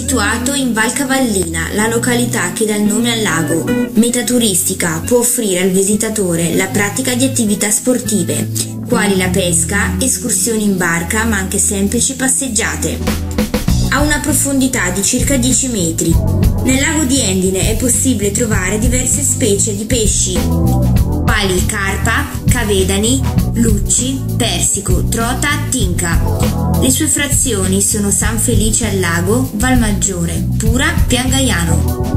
situato in Val Cavallina, la località che dà il nome al lago. Meta turistica, può offrire al visitatore la pratica di attività sportive, quali la pesca, escursioni in barca, ma anche semplici passeggiate. Ha una profondità di circa 10 metri. Nel lago di Endine è possibile trovare diverse specie di pesci, quali carpa, cavedani, lucci, persico, trota, tinca. Le sue frazioni sono San Felice al Lago, Valmaggiore, Pura, Piangaiano.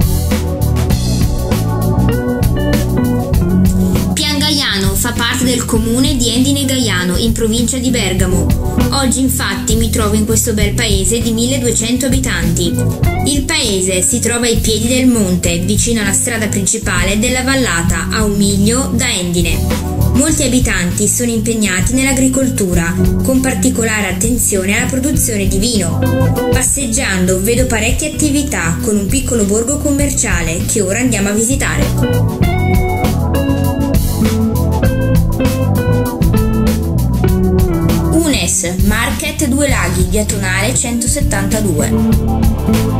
Piangaiano fa parte del comune di Endine Gaiano, in provincia di Bergamo. Oggi infatti mi trovo in questo bel paese di 1200 abitanti. Il paese si trova ai piedi del monte, vicino alla strada principale della vallata, a un miglio da Endine. Molti abitanti sono impegnati nell'agricoltura, con particolare attenzione alla produzione di vino. Passeggiando vedo parecchie attività, con un piccolo borgo commerciale che ora andiamo a visitare. Market Due Laghi, via Tonale 172.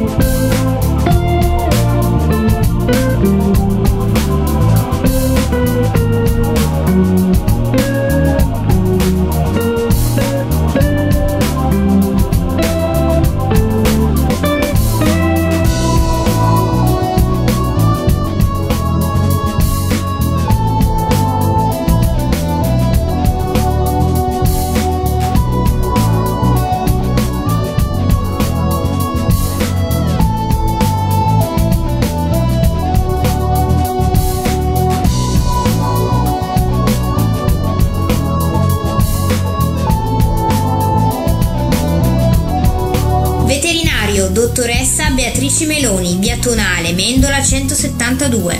Dottoressa Beatrice Meloni, via Tonale, Mendola 172.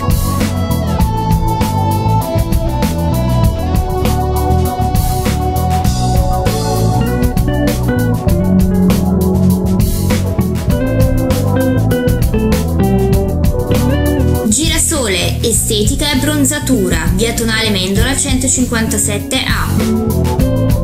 Girasole, estetica e abbronzatura, via Tonale Mendola 157A.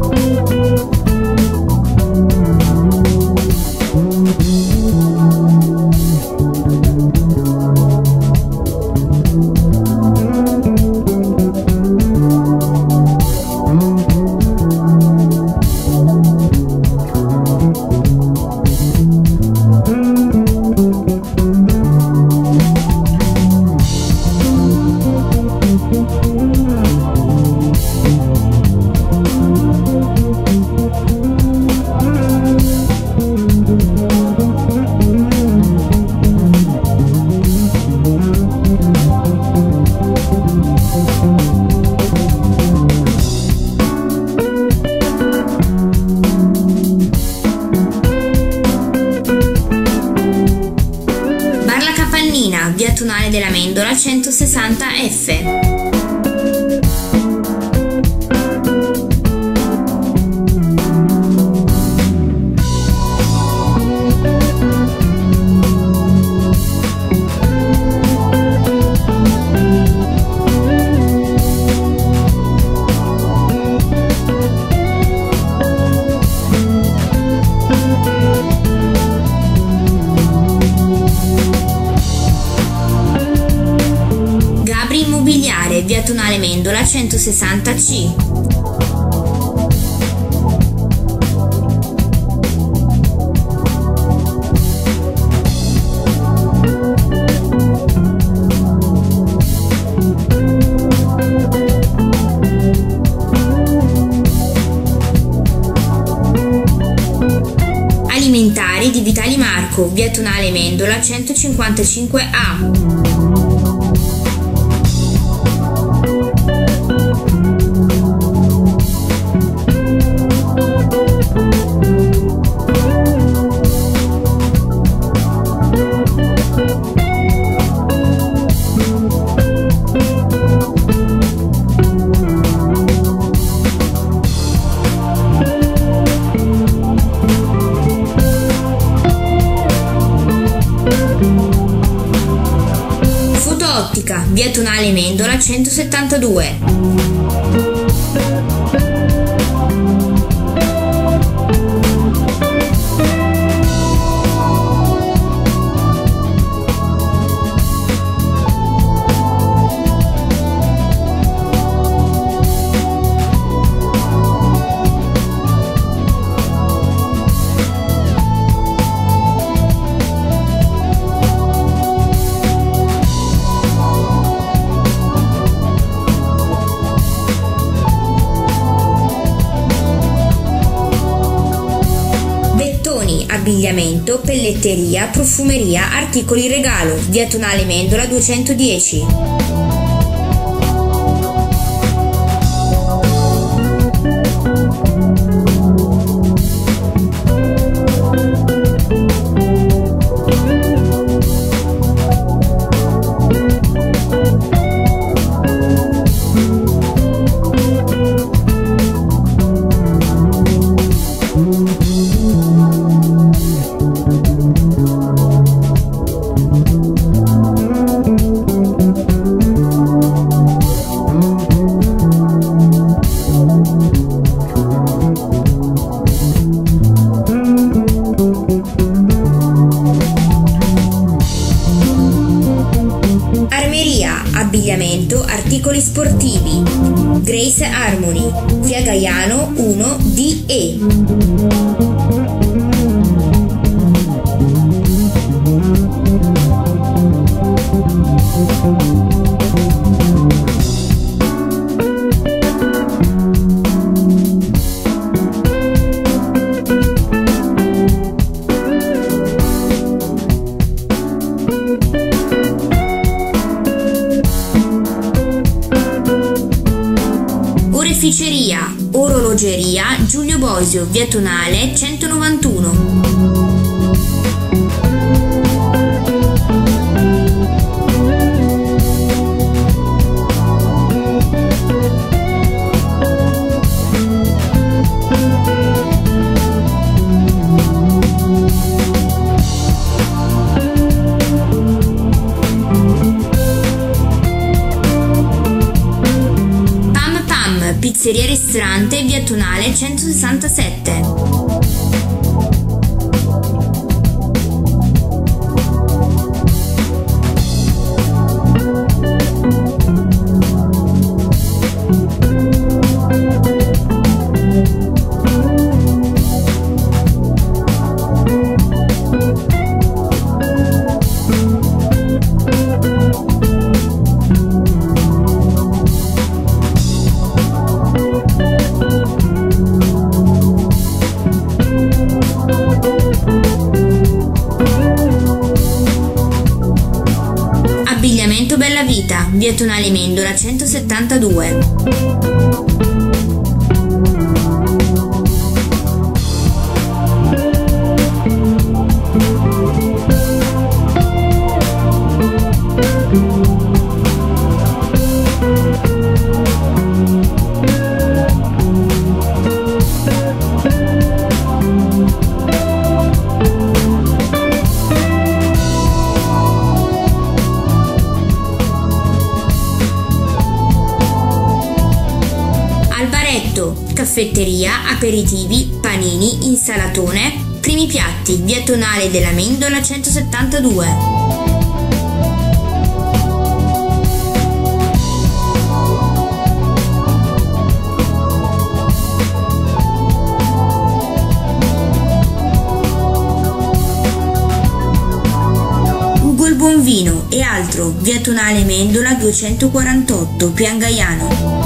Via Tonale della Mendola 160F. Via Tonale Mendola 160C. Alimentari di Vitali Marco, via Tonale Mendola 155A. Via Tonale Mendola 172. abbigliamento, pelletteria, profumeria, articoli regalo, via Tonale Mendola 210. Abbigliamento, articoli sportivi, Grace Harmony, via Gaiano 1 DE. Oreficeria, orologeria, Giulio Bosio, via Tonale 191. Pizzeria ristorante, via Tonale 167. Abbigliamento Bella Vita, via Tonale Mendola 172. Caffetteria, aperitivi, panini, insalatone, primi piatti, via Tonale della Mendola 172. Ugo il Buonvino e altro, via Tonale Mendola 248, Pian Gaiano.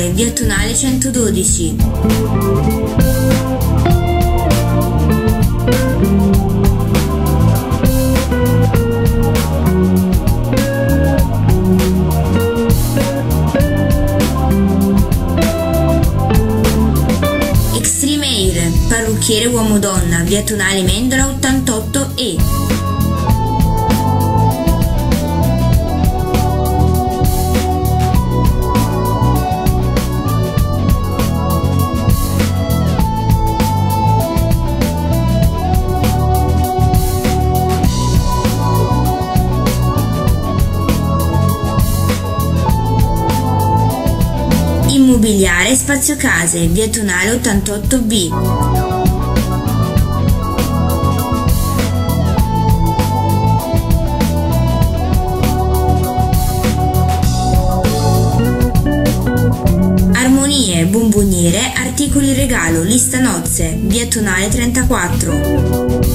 Immobiliare, via Tonale 112. Extreme Hair, parrucchiere uomo-donna, via Tonale Mendola 88E. Immobiliare Spazio Case, via Tonale 88B. Armonie, bomboniere, articoli regalo, lista nozze, via Tonale 34.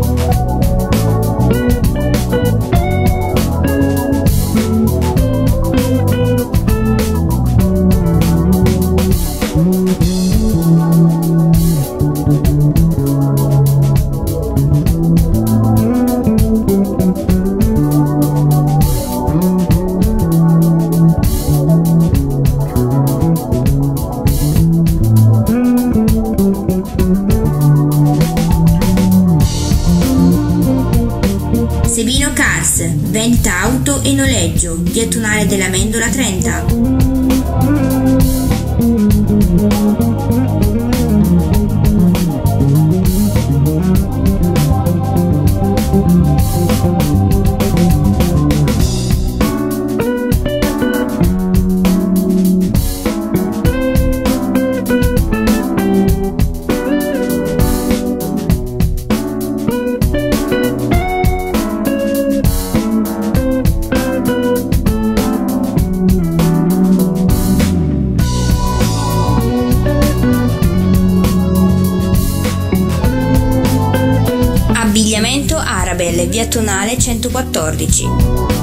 Sebino Cars, vendita auto e noleggio, via Tonale della Mendola 30. Abbigliamento Arabelle, via Tonale 114.